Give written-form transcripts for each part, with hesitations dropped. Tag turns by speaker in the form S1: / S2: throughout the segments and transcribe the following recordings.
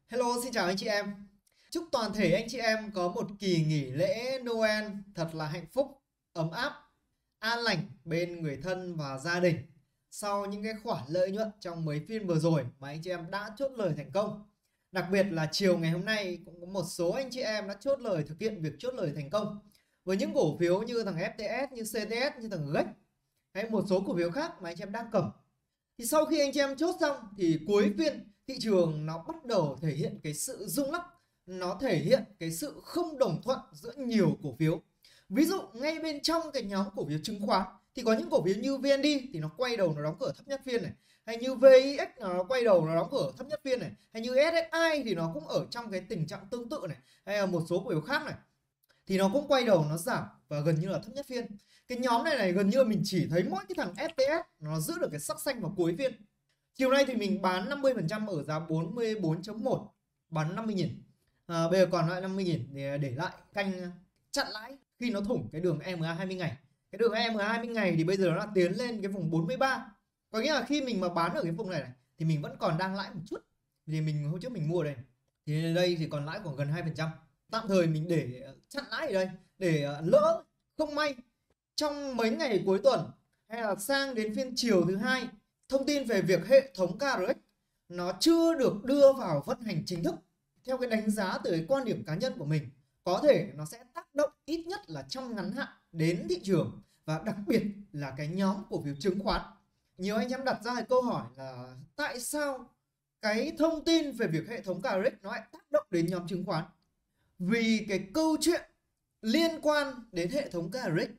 S1: Hello, xin chào anh chị em. Chúc toàn thể anh chị em có một kỳ nghỉ lễ Noel thật là hạnh phúc, ấm áp, an lành bên người thân và gia đình. Sau những cái khoản lợi nhuận trong mấy phiên vừa rồi mà anh chị em đã chốt lời thành công. Đặc biệt là chiều ngày hôm nay cũng có một số anh chị em đã chốt lời thực hiện việc chốt lời thành công. Với những cổ phiếu như thằng FTS, như CTS, như thằng GEC hay một số cổ phiếu khác mà anh chị em đang cầm. Thì sau khi anh chị em chốt xong thì cuối phiên thị trường nó bắt đầu thể hiện cái sự rung lắc, nó thể hiện cái sự không đồng thuận giữa nhiều cổ phiếu. Ví dụ ngay bên trong cái nhóm cổ phiếu chứng khoán thì có những cổ phiếu như VND thì nó quay đầu nó đóng cửa thấp nhất phiên này, hay như VIX nó quay đầu nó đóng cửa thấp nhất phiên này, hay như SSI thì nó cũng ở trong cái tình trạng tương tự này, hay là một số cổ phiếu khác này thì nó cũng quay đầu nó giảm và gần như là thấp nhất phiên. Cái nhóm này gần như mình chỉ thấy mỗi cái thằng FTS nó giữ được cái sắc xanh vào cuối phiên. Chiều nay thì mình bán 50% ở giá 44.1, bán 50.000. Bây giờ còn lại 50.000 để lại canh chặn lãi khi nó thủng cái đường EMA 20 ngày. Cái đường EMA 20 ngày thì bây giờ nó đã tiến lên cái vùng 43. Có nghĩa là khi mình mà bán ở cái vùng này thì mình vẫn còn đang lãi một chút. Thì mình hôm trước mình mua đây. Thì đây thì còn lãi khoảng gần 2%. Tạm thời mình để chặn lãi ở đây để lỡ không may trong mấy ngày cuối tuần hay là sang đến phiên chiều thứ hai, thông tin về việc hệ thống KRX nó chưa được đưa vào vận hành chính thức. Theo cái đánh giá từ cái quan điểm cá nhân của mình, có thể nó sẽ tác động ít nhất là trong ngắn hạn đến thị trường và đặc biệt là cái nhóm cổ phiếu chứng khoán. Nhiều anh em đặt ra cái câu hỏi là tại sao cái thông tin về việc hệ thống KRX nó lại tác động đến nhóm chứng khoán? Vì cái câu chuyện liên quan đến hệ thống KRX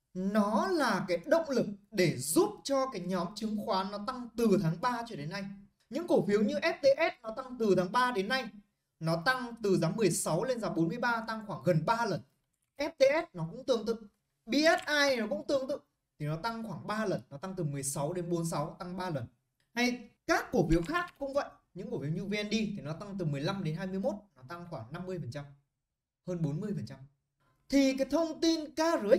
S1: nó là cái động lực để giúp cho cái nhóm chứng khoán nó tăng từ tháng 3 cho đến nay. Những cổ phiếu như FTS nó tăng từ tháng 3 đến nay, nó tăng từ giá 16 lên giá 43, tăng khoảng gần 3 lần. FTS nó cũng tương tự, BSI nó cũng tương tự, thì nó tăng khoảng 3 lần, nó tăng từ 16 đến 46, tăng 3 lần. Hay các cổ phiếu khác cũng vậy, những cổ phiếu như VND thì nó tăng từ 15 đến 21, nó tăng khoảng 50%, hơn 40%. Thì cái thông tin KRX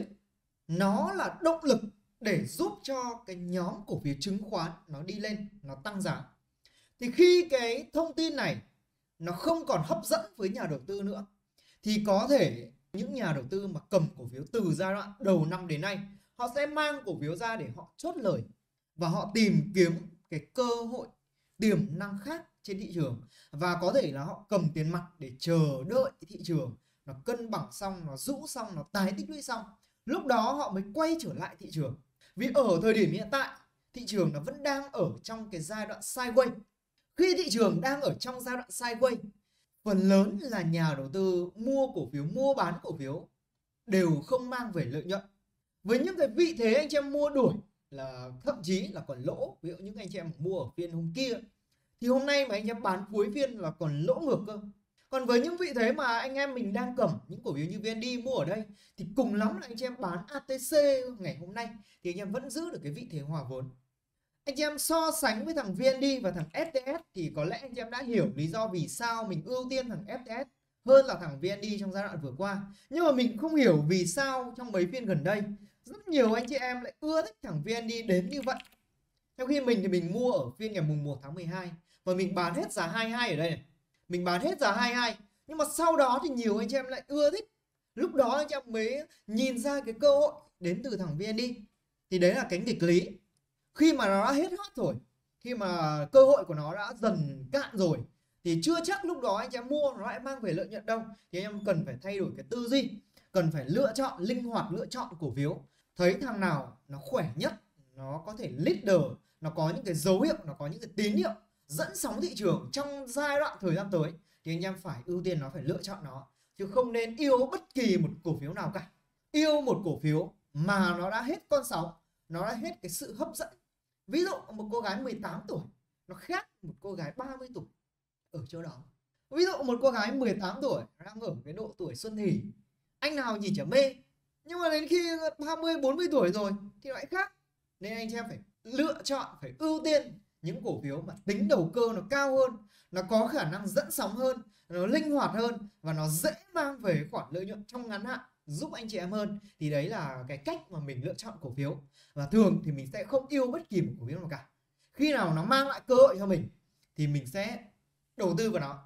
S1: nó là động lực để giúp cho cái nhóm cổ phiếu chứng khoán nó đi lên, nó tăng giá. Thì khi cái thông tin này nó không còn hấp dẫn với nhà đầu tư nữa, thì có thể những nhà đầu tư mà cầm cổ phiếu từ giai đoạn đầu năm đến nay, họ sẽ mang cổ phiếu ra để họ chốt lời và họ tìm kiếm cái cơ hội tiềm năng khác trên thị trường, và có thể là họ cầm tiền mặt để chờ đợi thị trường nó cân bằng xong, nó rũ xong, nó tái tích lũy xong, lúc đó họ mới quay trở lại thị trường. Vì ở thời điểm hiện tại thị trường nó vẫn đang ở trong cái giai đoạn sideways. Khi thị trường đang ở trong giai đoạn sideways, phần lớn là nhà đầu tư mua cổ phiếu, mua bán cổ phiếu đều không mang về lợi nhuận. Với những cái vị thế anh chị em mua đuổi là thậm chí là còn lỗ. Ví dụ những anh chị em mua ở phiên hôm kia thì hôm nay mà anh em bán cuối phiên là còn lỗ ngược cơ. Còn với những vị thế mà anh em mình đang cầm những cổ phiếu như VND mua ở đây thì cùng lắm là anh chị em bán ATC ngày hôm nay thì anh em vẫn giữ được cái vị thế hòa vốn. Anh chị em so sánh với thằng VND và thằng FTS thì có lẽ anh chị em đã hiểu lý do vì sao mình ưu tiên thằng FTS hơn là thằng VND trong giai đoạn vừa qua. Nhưng mà mình không hiểu vì sao trong mấy phiên gần đây rất nhiều anh chị em lại ưa thích thằng VND đến như vậy. Trong khi mình thì mình mua ở phiên ngày mùng 1 tháng 12 và mình bán hết giá 22 ở đây này. Mình bán hết giá 22, nhưng mà sau đó thì nhiều anh chị em lại ưa thích. Lúc đó anh chị em mới nhìn ra cái cơ hội đến từ thằng VND. Thì đấy là cái nghịch lý. Khi mà nó đã hết hot rồi, khi mà cơ hội của nó đã dần cạn rồi thì chưa chắc lúc đó anh chị em mua nó lại mang về lợi nhuận đâu. Thì anh em cần phải thay đổi cái tư duy, cần phải lựa chọn, linh hoạt lựa chọn cổ phiếu. Thấy thằng nào nó khỏe nhất, nó có thể leader, nó có những cái dấu hiệu, nó có những cái tín hiệu dẫn sóng thị trường trong giai đoạn thời gian tới thì anh em phải ưu tiên nó, phải lựa chọn nó, chứ không nên yêu bất kỳ một cổ phiếu nào cả. Yêu một cổ phiếu mà nó đã hết con sóng, nó đã hết cái sự hấp dẫn. Ví dụ một cô gái 18 tuổi nó khác một cô gái 30 tuổi ở chỗ đó. Ví dụ một cô gái 18 tuổi đang ở cái độ tuổi xuân hỉ, anh nào nhìn chả mê, nhưng mà đến khi 30 40 tuổi rồi thì lại khác. Nên anh chị em phải lựa chọn, phải ưu tiên những cổ phiếu mà tính đầu cơ nó cao hơn, nó có khả năng dẫn sóng hơn, nó linh hoạt hơn và nó dễ mang về khoản lợi nhuận trong ngắn hạn giúp anh chị em hơn. Thì đấy là cái cách mà mình lựa chọn cổ phiếu. Và thường thì mình sẽ không yêu bất kỳ một cổ phiếu nào cả. Khi nào nó mang lại cơ hội cho mình thì mình sẽ đầu tư vào nó.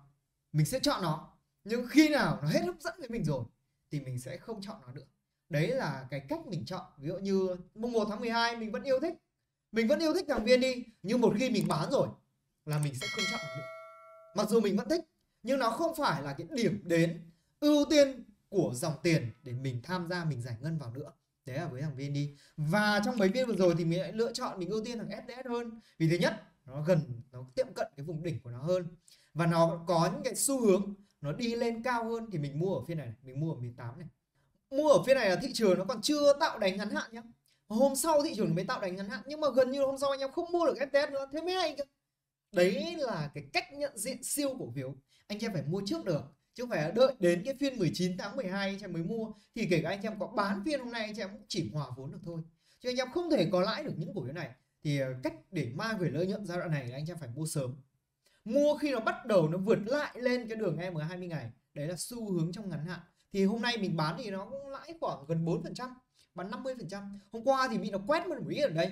S1: mình sẽ chọn nó. Nhưng khi nào nó hết hấp dẫn với mình rồi thì mình sẽ không chọn nó nữa. Đấy là cái cách mình chọn. Ví dụ như mùng 1 tháng 12 mình vẫn yêu thích, thằng VND, nhưng một khi mình bán rồi là mình sẽ không chọn nó nữa. Mặc dù mình vẫn thích, nhưng nó không phải là cái điểm đến ưu tiên của dòng tiền để mình tham gia, mình giải ngân vào nữa. Đấy là với thằng VND. Và trong mấy phiên vừa rồi thì mình lại lựa chọn, mình ưu tiên thằng FTS hơn. Vì thứ nhất, nó gần, nó tiệm cận cái vùng đỉnh của nó hơn, và nó có những cái xu hướng nó đi lên cao hơn. Thì mình mua ở phiên này, mình mua ở 18 này. Mua ở phiên này là thị trường nó còn chưa tạo đáy ngắn hạn nhá. Hôm sau thị trường mới tạo đáy ngắn hạn, nhưng mà gần như hôm sau anh em không mua được FTS nữa, thế mới hay cơ. Đấy là cái cách nhận diện siêu cổ phiếu. Anh em phải mua trước được, chứ không phải đợi đến cái phiên 19 tháng 12 anh em mới mua. Thì kể cả anh em có bán phiên hôm nay, anh em cũng chỉ hòa vốn được thôi, chứ anh em không thể có lãi được những cổ phiếu này. Thì cách để mang về lợi nhuận giai đoạn này là anh em phải mua sớm. Mua khi nó bắt đầu nó vượt lại lên cái đường EM 20 ngày. Đấy là xu hướng trong ngắn hạn. Thì hôm nay mình bán thì nó cũng lãi khoảng gần 4%, bán 50%. Hôm qua thì bị nó quét một ít ở đây,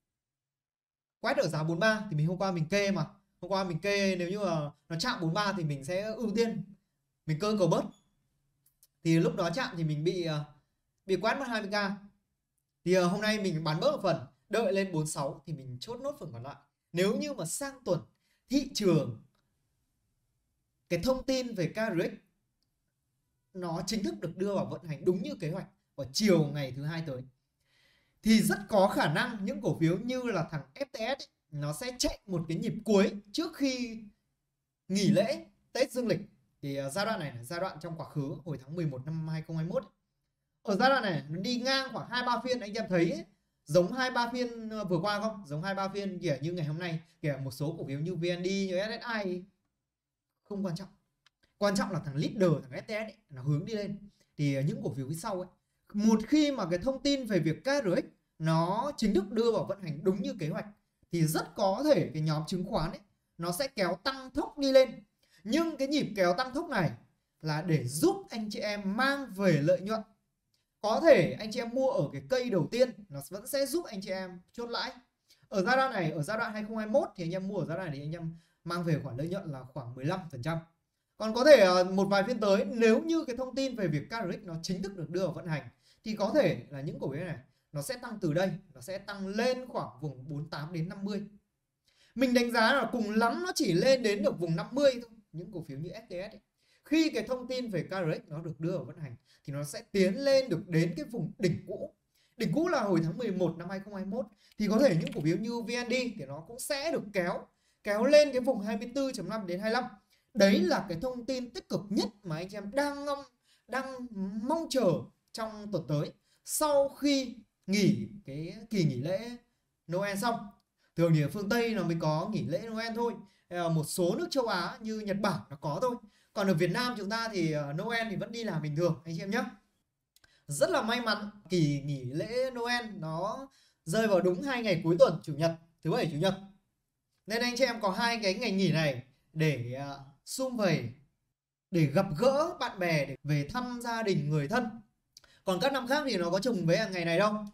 S1: quét ở giá 43 thì hôm qua mình kê mà. Hôm qua mình kê nếu như mà nó chạm 43 thì mình sẽ ưu tiên, mình cơ cầu bớt. Thì lúc đó chạm thì mình bị quét mất 20k. Thì hôm nay mình bán bớt một phần, đợi lên 46 thì mình chốt nốt phần còn lại. Nếu như mà sang tuần thị trường cái thông tin về KRX nó chính thức được đưa vào vận hành đúng như kế hoạch vào chiều ngày thứ hai tới, thì rất có khả năng những cổ phiếu như là thằng FTS ấy, nó sẽ chạy một cái nhịp cuối trước khi nghỉ lễ Tết Dương lịch. Thì giai đoạn này là giai đoạn trong quá khứ hồi tháng 11 năm 2021. Ở giai đoạn này nó đi ngang khoảng 2-3 phiên, anh em thấy ấy, giống 2-3 phiên vừa qua không? Giống 2-3 phiên kể như ngày hôm nay, kể một số cổ phiếu như VND, như SSI không quan trọng. Quan trọng là thằng leader, thằng FTS ấy, nó hướng đi lên. Thì những cổ phiếu phía sau ấy, một khi mà cái thông tin về việc KRX nó chính thức đưa vào vận hành đúng như kế hoạch thì rất có thể cái nhóm chứng khoán ấy nó sẽ kéo tăng tốc đi lên. Nhưng cái nhịp kéo tăng tốc này là để giúp anh chị em mang về lợi nhuận. Có thể anh chị em mua ở cái cây đầu tiên nó vẫn sẽ giúp anh chị em chốt lãi. Ở giai đoạn này, ở giai đoạn 2021 thì anh em mua ở giai đoạn này thì anh em mang về khoản lợi nhuận là khoảng 15%. Còn có thể một vài phiên tới, nếu như cái thông tin về việc KRX nó chính thức được đưa vào vận hành thì có thể là những cổ phiếu này nó sẽ tăng từ đây, nó sẽ tăng lên khoảng vùng 48 đến 50. Mình đánh giá là cùng lắm nó chỉ lên đến được vùng 50 thôi. Những cổ phiếu như FTS ấy, khi cái thông tin về KRX nó được đưa vào vận hành thì nó sẽ tiến lên được đến cái vùng đỉnh cũ. Đỉnh cũ là hồi tháng 11 năm 2021. Thì có thể những cổ phiếu như VND thì nó cũng sẽ được kéo lên cái vùng 24.5 đến 25. Đấy là cái thông tin tích cực nhất mà anh em đang mong chờ trong tuần tới, sau khi nghỉ cái kỳ nghỉ lễ Noel xong. Thường thì ở phương Tây nó mới có nghỉ lễ Noel thôi, một số nước châu Á như Nhật Bản nó có thôi. Còn ở Việt Nam chúng ta thì Noel thì vẫn đi làm bình thường anh chị em nhé. Rất là may mắn kỳ nghỉ lễ Noel nó rơi vào đúng 2 ngày cuối tuần, chủ nhật, thứ bảy chủ nhật, nên anh chị em có 2 cái ngày nghỉ này để sum vầy, để gặp gỡ bạn bè, để về thăm gia đình người thân. Còn các năm khác thì nó có trùng với ngày này đâu.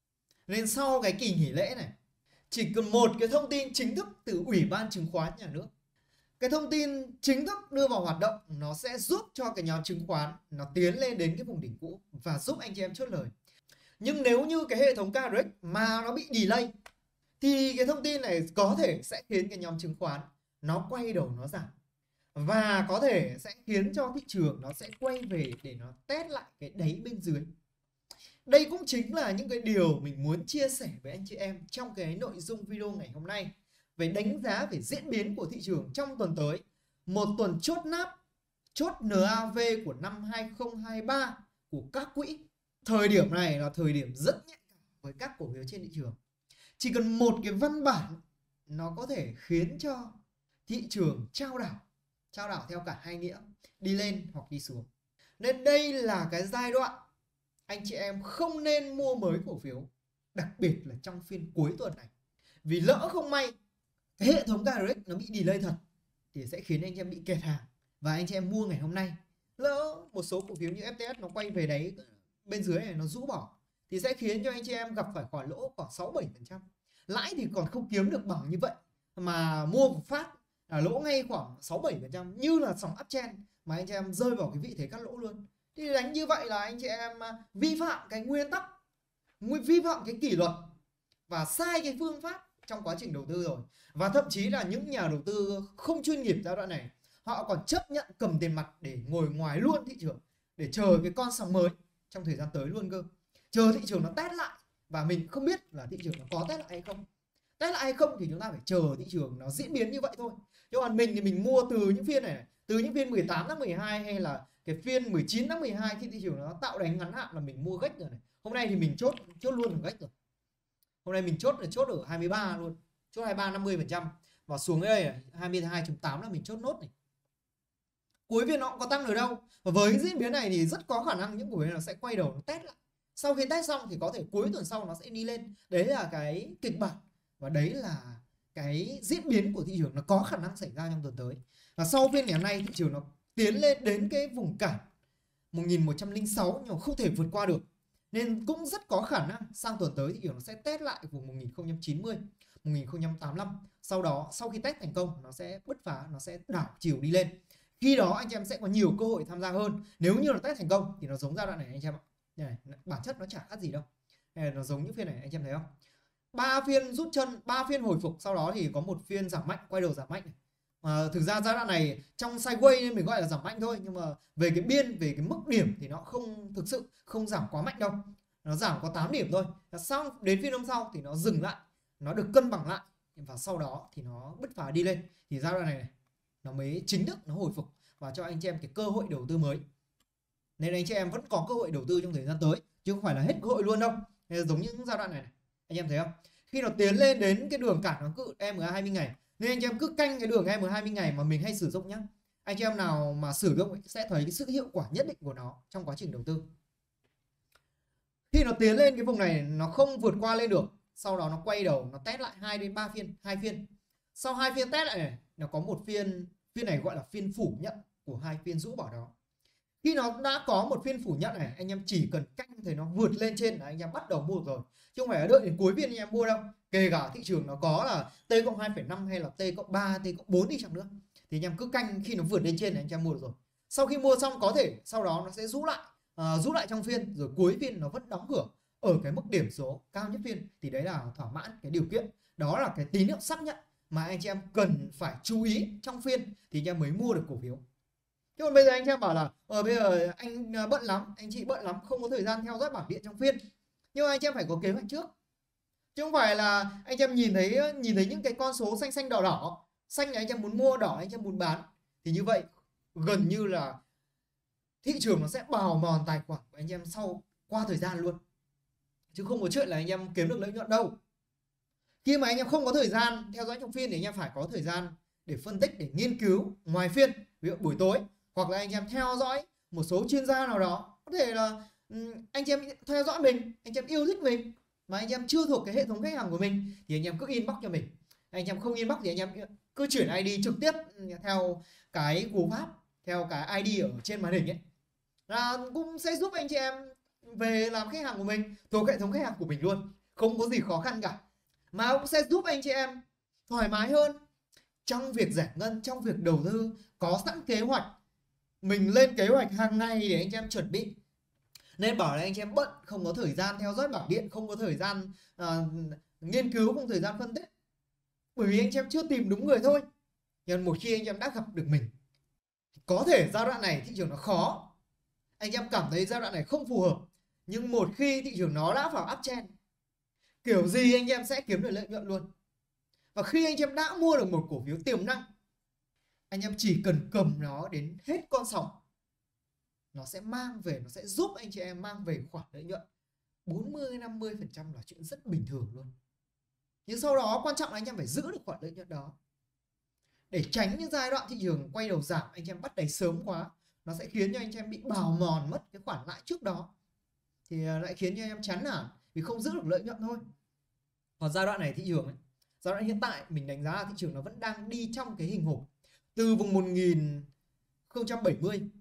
S1: Nên sau cái kỳ nghỉ lễ này, chỉ cần một cái thông tin chính thức từ Ủy ban Chứng khoán Nhà nước, cái thông tin chính thức đưa vào hoạt động, nó sẽ giúp cho cái nhóm chứng khoán nó tiến lên đến cái vùng đỉnh cũ và giúp anh chị em chốt lời. Nhưng nếu như cái hệ thống KRX mà nó bị delay thì cái thông tin này có thể sẽ khiến cái nhóm chứng khoán nó quay đầu nó giảm, và có thể sẽ khiến cho thị trường nó sẽ quay về để nó test lại cái đáy bên dưới. Đây cũng chính là những cái điều mình muốn chia sẻ với anh chị em trong cái nội dung video ngày hôm nay, về đánh giá về diễn biến của thị trường trong tuần tới. Một tuần chốt nắp, chốt NAV của năm 2023 của các quỹ. Thời điểm này là thời điểm rất nhạy cảm với các cổ phiếu trên thị trường. Chỉ cần một cái văn bản nó có thể khiến cho thị trường chao đảo theo cả hai nghĩa, đi lên hoặc đi xuống. Nên đây là cái giai đoạn anh chị em không nên mua mới cổ phiếu, đặc biệt là trong phiên cuối tuần này. Vì lỡ không may cái hệ thống KRX nó bị delay thật thì sẽ khiến anh em bị kẹt hàng, và anh chị em mua ngày hôm nay, lỡ một số cổ phiếu như FTS nó quay về đáy bên dưới này nó rũ bỏ thì sẽ khiến cho anh chị em gặp phải khoản lỗ khoảng 6-7%. Lãi thì còn không kiếm được bằng như vậy, mà mua một phát lỗ ngay khoảng 6-7% như là sóng uptrend mà anh chị em rơi vào cái vị thế cắt lỗ luôn. Thì đánh như vậy là anh chị em vi phạm cái nguyên tắc, vi phạm cái kỷ luật và sai cái phương pháp trong quá trình đầu tư rồi. Và thậm chí là những nhà đầu tư không chuyên nghiệp giai đoạn này, họ còn chấp nhận cầm tiền mặt để ngồi ngoài luôn thị trường, để chờ cái con sóng mới trong thời gian tới luôn cơ. Chờ thị trường nó test lại, và mình không biết là thị trường nó có test lại hay không. Test lại hay không thì chúng ta phải chờ thị trường nó diễn biến như vậy thôi. Chứ còn mình thì mình mua từ những phiên này, từ những phiên 18 tháng 12 hay là cái phiên 19 tháng 12 khi thị trường nó tạo đánh ngắn hạn là mình mua gách rồi này. Hôm nay thì mình chốt luôn ở gách rồi. Hôm nay mình chốt ở 23 luôn, chốt 23 50%, và xuống đây này 22.8 là mình chốt nốt này. Cuối phiên nó cũng có tăng được đâu, và với diễn biến này thì rất có khả năng những cổ phiếu nó sẽ quay đầu nó test lại. Sau khi test xong thì có thể cuối tuần sau nó sẽ đi lên. Đấy là cái kịch bản, và đấy là cái diễn biến của thị trường nó có khả năng xảy ra trong tuần tới. Và sau phiên ngày hôm nay thị trường nó tiến lên đến cái vùng cản 1106 nhưng mà không thể vượt qua được, nên cũng rất có khả năng sang tuần tới thị trường nó sẽ test lại vùng 1090, 1085. Sau đó sau khi test thành công nó sẽ bứt phá, nó sẽ đảo chiều đi lên. Khi đó anh chị em sẽ có nhiều cơ hội tham gia hơn. Nếu như là test thành công thì nó giống giai đoạn này anh chị em ạ. Này, bản chất nó chả khác gì đâu. Nó giống những phiên này anh chị em thấy không? 3 phiên rút chân, 3 phiên hồi phục, sau đó thì có một phiên giảm mạnh, quay đầu giảm mạnh này. Thực ra giai đoạn này trong sideways nên mình gọi là giảm mạnh thôi, nhưng mà về cái biên, về cái mức điểm thì nó không thực sự không giảm quá mạnh đâu. Nó giảm có 8 điểm thôi. Xong đến phiên hôm sau thì nó dừng lại, nó được cân bằng lại, và sau đó thì nó bứt phá đi lên. Thì giai đoạn này nó mới chính thức nó hồi phục và cho anh chị em cái cơ hội đầu tư mới. Nên anh chị em vẫn có cơ hội đầu tư trong thời gian tới, chứ không phải là hết cơ hội luôn đâu. Nên giống những giai đoạn này, anh em thấy không? Khi nó tiến lên đến cái đường cản nó cứ EMA 20 ngày, nên anh chị em cứ canh cái đường EMA 20 ngày mà mình hay sử dụng nhá. Anh chị em nào mà sử dụng sẽ thấy cái sự hiệu quả nhất định của nó trong quá trình đầu tư. Khi nó tiến lên cái vùng này nó không vượt qua lên được, sau đó nó quay đầu nó test lại 2 đến 3 phiên, 2 phiên. Sau 2 phiên test lại này, nó có một phiên này gọi là phiên phủ nhận của 2 phiên rũ bỏ đó. Khi nó đã có một phiên phủ nhận này, anh em chỉ cần canh thấy nó vượt lên trên là anh em bắt đầu mua rồi, chứ không phải đợi đến cuối phiên anh em mua đâu. Kể cả thị trường nó có là T cộng 2,5 hay là T cộng 3, T cộng 4 đi chẳng nữa, thì anh em cứ canh khi nó vượt lên trên này anh em mua được rồi. Sau khi mua xong có thể sau đó nó sẽ rũ lại trong phiên, rồi cuối phiên nó vẫn đóng cửa ở cái mức điểm số cao nhất phiên, thì đấy là thỏa mãn cái điều kiện. Đó là cái tín hiệu xác nhận mà anh chị em cần phải chú ý trong phiên thì anh em mới mua được cổ phiếu. Chứ còn bây giờ anh chị em bảo là bây giờ anh bận lắm, anh chị bận lắm, không có thời gian theo dõi bảng điện trong phiên. Nhưng mà anh chị em phải có kế hoạch trước, chứ không phải là anh chị em nhìn thấy những cái con số xanh xanh đỏ đỏ, xanh là anh chị em muốn mua, đỏ anh chị em muốn bán, thì như vậy gần như là thị trường nó sẽ bào mòn tài khoản của anh chị em sau qua thời gian luôn, chứ không có chuyện là anh em kiếm được lợi nhuận đâu. Khi mà anh em không có thời gian theo dõi trong phiên thì anh em phải có thời gian để phân tích, để nghiên cứu ngoài phiên, ví dụ buổi tối, hoặc là anh em theo dõi một số chuyên gia nào đó. Có thể là anh em theo dõi mình, anh em yêu thích mình mà anh em chưa thuộc cái hệ thống khách hàng của mình thì anh em cứ inbox cho mình. Anh em không inbox thì anh em cứ chuyển ID trực tiếp theo cái cú pháp, theo cái ID ở trên màn hình ấy, là cũng sẽ giúp anh chị em về làm khách hàng của mình, thuộc hệ thống khách hàng của mình luôn, không có gì khó khăn cả, mà cũng sẽ giúp anh chị em thoải mái hơn trong việc giải ngân, trong việc đầu tư, có sẵn kế hoạch. Mình lên kế hoạch hàng ngày để anh chị em chuẩn bị. Nên bảo là anh chị em bận, không có thời gian theo dõi bảng điện, không có thời gian nghiên cứu, không có thời gian phân tích, bởi vì anh chị em chưa tìm đúng người thôi. Nhưng một khi anh chị em đã gặp được mình, có thể giai đoạn này thị trường nó khó, anh em cảm thấy giai đoạn này không phù hợp, nhưng một khi thị trường nó đã vào uptrend, kiểu gì anh em sẽ kiếm được lợi nhuận luôn. Và khi anh em đã mua được một cổ phiếu tiềm năng, anh em chỉ cần cầm nó đến hết con sóng, nó sẽ giúp anh chị em mang về khoản lợi nhuận 40-50% là chuyện rất bình thường luôn. Nhưng sau đó quan trọng là anh em phải giữ được khoản lợi nhuận đó, để tránh những giai đoạn thị trường quay đầu giảm anh em bắt đáy sớm quá, nó sẽ khiến cho anh em bị bào mòn mất cái khoản lãi trước đó, thì lại khiến cho anh em chán nản vì không giữ được lợi nhuận thôi. Còn giai đoạn này thị trường ấy, giai đoạn hiện tại mình đánh giá là thị trường nó vẫn đang đi trong cái hình hộp từ vùng 1070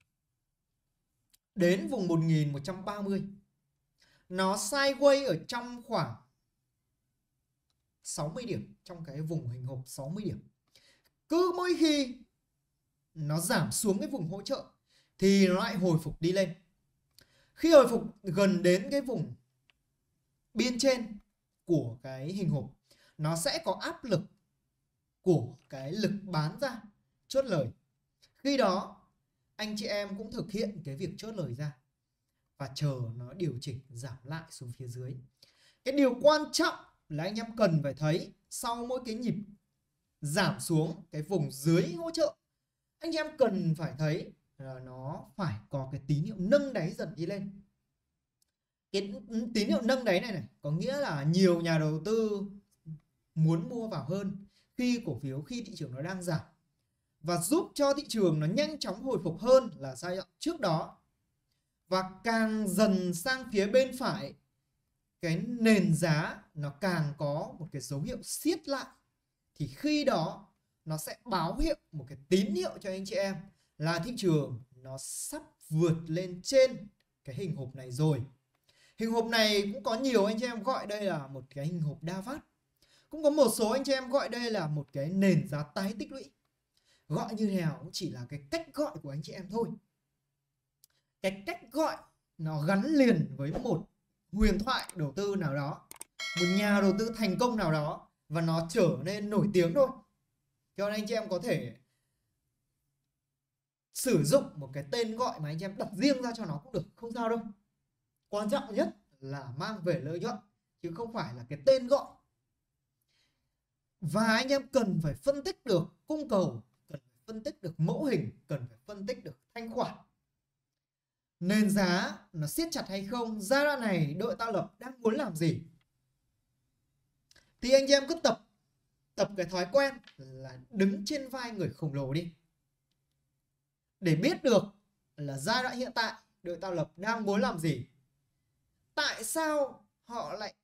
S1: đến vùng 1130. Nó sideways ở trong khoảng 60 điểm, trong cái vùng hình hộp 60 điểm. cứ mỗi khi nó giảm xuống cái vùng hỗ trợ thì nó lại hồi phục đi lên. Khi hồi phục gần đến cái vùng biên trên của cái hình hộp, nó sẽ có áp lực của cái lực bán ra chốt lời. Khi đó anh chị em cũng thực hiện cái việc chốt lời ra và chờ nó điều chỉnh giảm lại xuống phía dưới. Cái điều quan trọng là anh em cần phải thấy sau mỗi cái nhịp giảm xuống cái vùng dưới hỗ trợ, anh em cần phải thấy là nó phải có cái tín hiệu nâng đáy dần đi lên. Cái tín hiệu nâng đáy này có nghĩa là nhiều nhà đầu tư muốn mua vào hơn khi cổ phiếu, khi thị trường nó đang giảm, và giúp cho thị trường nó nhanh chóng hồi phục hơn là giai đoạn trước đó. Và càng dần sang phía bên phải, cái nền giá nó càng có một cái dấu hiệu siết lại, thì khi đó nó sẽ báo hiệu một cái tín hiệu cho anh chị em là thị trường nó sắp vượt lên trên cái hình hộp này rồi. Hình hộp này cũng có nhiều anh chị em gọi đây là một cái hình hộp đa phát. Cũng có một số anh chị em gọi đây là một cái nền giá tái tích lũy. Gọi như thế nào cũng chỉ là cái cách gọi của anh chị em thôi. Cái cách gọi nó gắn liền với một huyền thoại đầu tư nào đó, một nhà đầu tư thành công nào đó, và nó trở nên nổi tiếng thôi. Cho nên anh chị em có thể sử dụng một cái tên gọi mà anh chị em đặt riêng ra cho nó cũng được, không sao đâu. Quan trọng nhất là mang về lợi nhuận, chứ không phải là cái tên gọi. Và anh em cần phải phân tích được cung cầu, cần phải phân tích được mẫu hình, cần phải phân tích được thanh khoản. Nền giá nó siết chặt hay không, giai đoạn này đội tạo lập đang muốn làm gì. Thì anh em cứ tập cái thói quen là đứng trên vai người khổng lồ đi, để biết được là giai đoạn hiện tại đội tạo lập đang muốn làm gì. Tại sao họ lại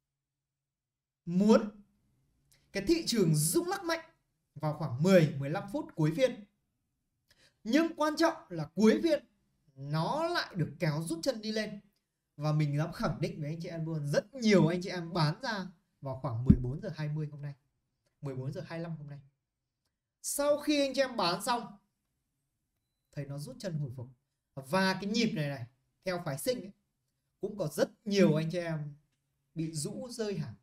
S1: muốn cái thị trường rung lắc mạnh vào khoảng 10-15 phút cuối phiên, nhưng quan trọng là cuối phiên nó lại được kéo rút chân đi lên. Và mình dám khẳng định với anh chị em luôn, rất nhiều anh chị em bán ra vào khoảng 14 giờ 20 hôm nay, 14 giờ 25 hôm nay. Sau khi anh chị em bán xong, thấy nó rút chân hồi phục. Và cái nhịp này theo phái sinh ấy, cũng có rất nhiều anh chị em bị rũ rơi hàng.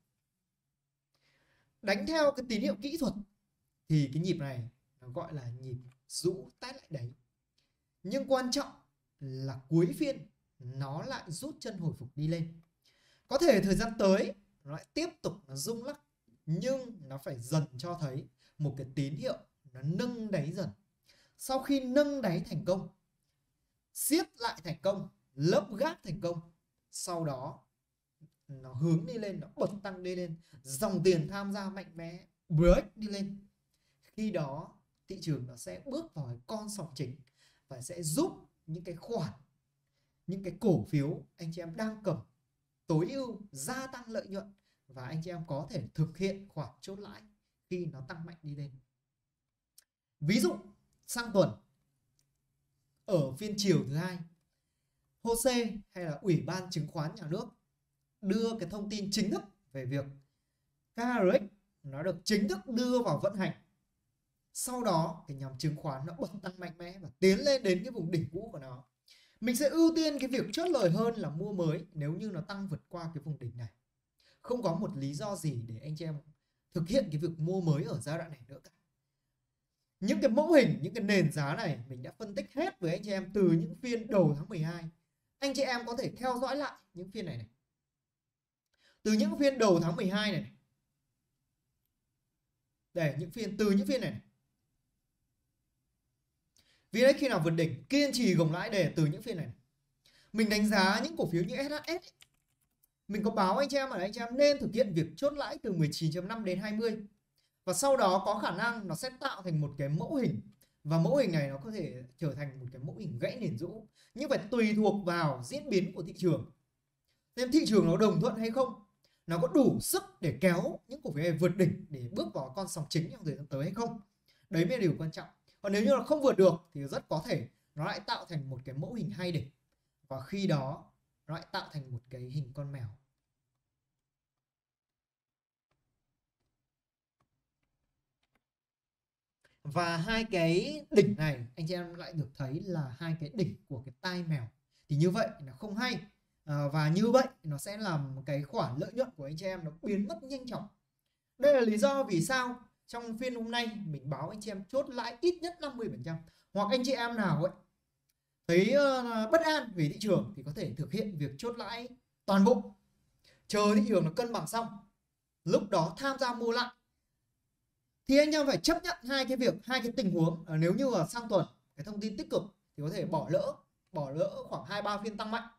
S1: Đánh theo cái tín hiệu kỹ thuật thì cái nhịp này nó gọi là nhịp rũ test lại đáy. Nhưng quan trọng là cuối phiên nó lại rút chân hồi phục đi lên. Có thể thời gian tới nó lại tiếp tục nó rung lắc, nhưng nó phải dần cho thấy một cái tín hiệu nó nâng đáy dần. Sau khi nâng đáy thành công, siết lại thành công, lấp gáp thành công, sau đó nó hướng đi lên, nó bật tăng đi lên, dòng tiền tham gia mạnh mẽ, break đi lên. Khi đó thị trường nó sẽ bước vào con sóng chính và sẽ giúp những cái khoản, những cái cổ phiếu anh chị em đang cầm tối ưu, gia tăng lợi nhuận, và anh chị em có thể thực hiện khoản chốt lãi khi nó tăng mạnh đi lên. Ví dụ sang tuần ở phiên chiều thứ hai, HOSE hay là Ủy ban Chứng khoán Nhà nước đưa cái thông tin chính thức về việc KRX nó được chính thức đưa vào vận hành. Sau đó cái nhóm chứng khoán nó bật tăng mạnh mẽ và tiến lên đến cái vùng đỉnh cũ của nó. Mình sẽ ưu tiên cái việc chốt lời hơn là mua mới nếu như nó tăng vượt qua cái vùng đỉnh này. Không có một lý do gì để anh chị em thực hiện cái việc mua mới ở giai đoạn này nữa cả. Những cái mẫu hình, những cái nền giá này mình đã phân tích hết với anh chị em từ những phiên đầu tháng 12. Anh chị em có thể theo dõi lại những phiên này. Từ những phiên đầu tháng 12 này. Để từ những phiên này. Vì đấy khi nào vượt đỉnh, kiên trì gồng lãi để từ những phiên này. Mình đánh giá những cổ phiếu như SHS. Mình có báo anh chị em là anh chị em nên thực hiện việc chốt lãi từ 19.5 đến 20. Và sau đó có khả năng nó sẽ tạo thành một cái mẫu hình. Và mẫu hình này nó có thể trở thành một cái mẫu hình gãy nền rũ. Nhưng phải tùy thuộc vào diễn biến của thị trường. Nên thị trường nó đồng thuận hay không, nó có đủ sức để kéo những cổ phiếu này vượt đỉnh để bước vào con sóng chính trong thời gian tới hay không. Đấy mới là điều quan trọng. Còn nếu như là không vượt được thì rất có thể nó lại tạo thành một cái mẫu hình hay đỉnh. Và khi đó nó lại tạo thành một cái hình con mèo. Và hai cái đỉnh này anh chị em lại được thấy là hai cái đỉnh của cái tai mèo. Thì như vậy nó không hay. Và như vậy nó sẽ làm cái khoản lợi nhuận của anh chị em nó biến mất nhanh chóng. Đây là lý do vì sao trong phiên hôm nay mình báo anh chị em chốt lãi ít nhất 50%. Hoặc anh chị em nào ấy thấy bất an về thị trường thì có thể thực hiện việc chốt lãi toàn bộ, chờ thị trường nó cân bằng xong, lúc đó tham gia mua lại. Thì anh em phải chấp nhận hai cái tình huống. Nếu như là sang tuần cái thông tin tích cực thì có thể bỏ lỡ khoảng 2-3 phiên tăng mạnh.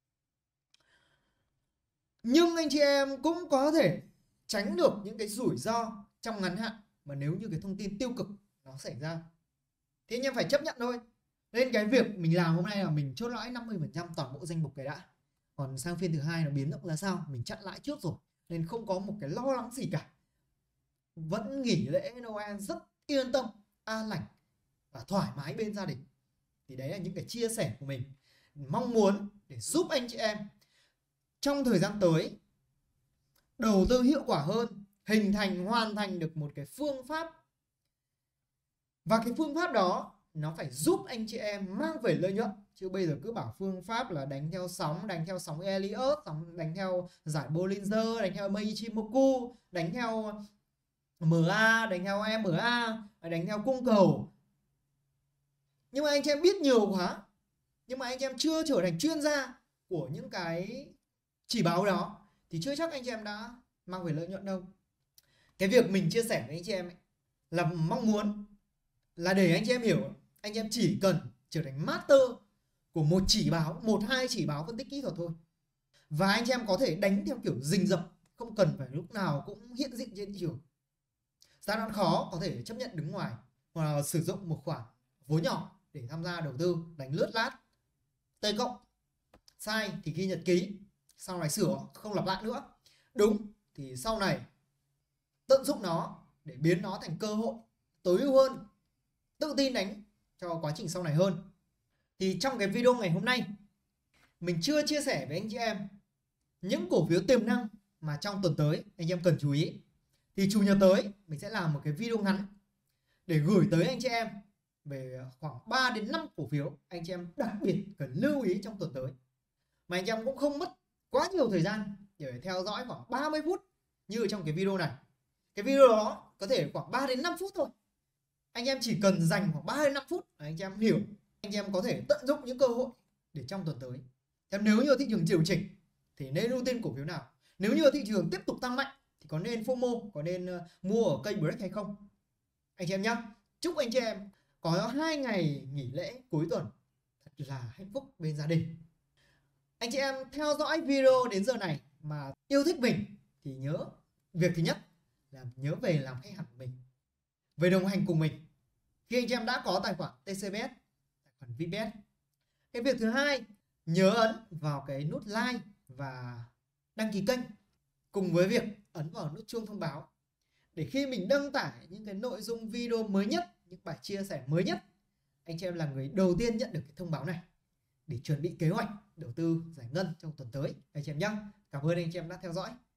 S1: Nhưng anh chị em cũng có thể tránh được những cái rủi ro trong ngắn hạn mà nếu như cái thông tin tiêu cực nó xảy ra. Thì anh em phải chấp nhận thôi. Nên cái việc mình làm hôm nay là mình chốt lãi 50% toàn bộ danh mục cái đã. Còn sang phiên thứ hai nó biến động ra sao mình chặn lãi trước rồi, nên không có một cái lo lắng gì cả. Vẫn nghỉ lễ Noel rất yên tâm, an lành và thoải mái bên gia đình. Thì đấy là những cái chia sẻ của mình, mong muốn để giúp anh chị em trong thời gian tới đầu tư hiệu quả hơn, hoàn thành được một cái phương pháp. Và cái phương pháp đó nó phải giúp anh chị em mang về lợi nhuận. Chứ bây giờ cứ bảo phương pháp là đánh theo sóng Elliott, đánh theo giải Bollinger, đánh theo Ichimoku, đánh theo MA, đánh theo EMA, đánh theo cung cầu. Nhưng mà anh chị em biết nhiều quá, nhưng mà anh chị em chưa trở thành chuyên gia của những cái chỉ báo đó thì chưa chắc anh chị em đã mang về lợi nhuận đâu. Cái việc mình chia sẻ với anh chị em ấy, là mong muốn là để anh chị em hiểu, anh chị em chỉ cần trở thành master của một chỉ báo, 1-2 chỉ báo phân tích kỹ thuật thôi. Và anh chị em có thể đánh theo kiểu rình rập, không cần phải lúc nào cũng hiện diện trên thị trường. Giai đoạn khó có thể chấp nhận đứng ngoài, hoặc là sử dụng một khoản vốn nhỏ để tham gia đầu tư đánh lướt lát T cộng. Sai thì ghi nhật ký, sau này sửa, không lặp lại nữa. Đúng thì sau này tận dụng nó để biến nó thành cơ hội tối ưu hơn, tự tin đánh cho quá trình sau này hơn. Thì trong cái video ngày hôm nay mình chưa chia sẻ với anh chị em những cổ phiếu tiềm năng mà trong tuần tới anh em cần chú ý. Thì chủ nhật tới mình sẽ làm một cái video ngắn để gửi tới anh chị em về khoảng 3 đến 5 cổ phiếu anh chị em đặc biệt cần lưu ý trong tuần tới. Mà anh chị em cũng không mất quá nhiều thời gian để theo dõi khoảng 30 phút như trong cái video này. Cái video đó có thể khoảng 3 đến 5 phút thôi. Anh em chỉ cần dành khoảng 3 đến 5 phút để anh chị em hiểu, anh chị em có thể tận dụng những cơ hội để trong tuần tới. Nếu như thị trường điều chỉnh thì nên ưu tiên cổ phiếu nào? Nếu như thị trường tiếp tục tăng mạnh thì có nên FOMO, có nên mua ở cây break hay không? Anh chị em nhé. Chúc anh chị em có 2 ngày nghỉ lễ cuối tuần thật là hạnh phúc bên gia đình. Anh chị em theo dõi video đến giờ này mà yêu thích mình thì nhớ, việc thứ nhất là nhớ về làm khách hàng của mình, về đồng hành cùng mình khi anh chị em đã có tài khoản TCBS, tài khoản VPS. Cái việc thứ hai, nhớ ấn vào cái nút like và đăng ký kênh, cùng với việc ấn vào nút chuông thông báo để khi mình đăng tải những cái nội dung video mới nhất, những bài chia sẻ mới nhất, anh chị em là người đầu tiên nhận được cái thông báo này để chuẩn bị kế hoạch đầu tư giải ngân trong tuần tới anh chị em nhé. Cảm ơn anh chị em đã theo dõi.